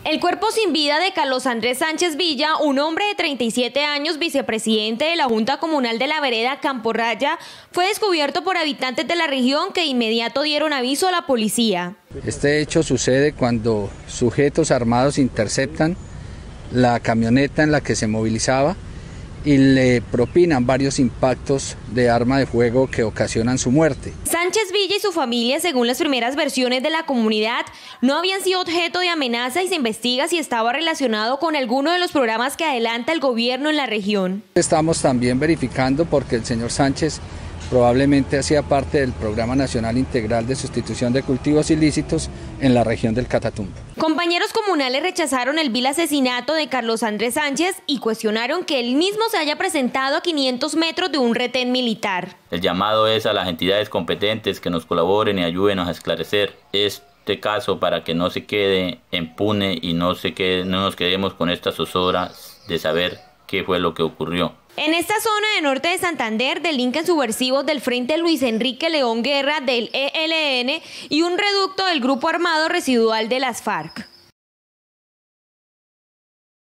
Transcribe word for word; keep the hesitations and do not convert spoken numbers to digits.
El cuerpo sin vida de Carlos Andrés Sánchez Villa, un hombre de treinta y siete años, vicepresidente de la Junta Comunal de la Vereda Camporraya, fue descubierto por habitantes de la región que de inmediato dieron aviso a la policía. Este hecho sucede cuando sujetos armados interceptan la camioneta en la que se movilizaba y le propinan varios impactos de arma de fuego que ocasionan su muerte. Sánchez Villa y su familia, según las primeras versiones de la comunidad, no habían sido objeto de amenaza y se investiga si estaba relacionado con alguno de los programas que adelanta el gobierno en la región. Estamos también verificando porque el señor Sánchez probablemente hacía parte del Programa Nacional Integral de Sustitución de Cultivos Ilícitos en la región del Catatumbo. Compañeros comunales rechazaron el vil asesinato de Carlos Andrés Sánchez y cuestionaron que él mismo se haya presentado a quinientos metros de un retén militar. El llamado es a las entidades competentes que nos colaboren y ayuden a esclarecer este caso para que no se quede impune y no, se quede, no nos quedemos con esta zozobra de saber qué fue lo que ocurrió. En esta zona de norte de Santander delinquen subversivos del Frente Luis Enrique León Guerra del E L N y un reducto del grupo armado residual de las FARC.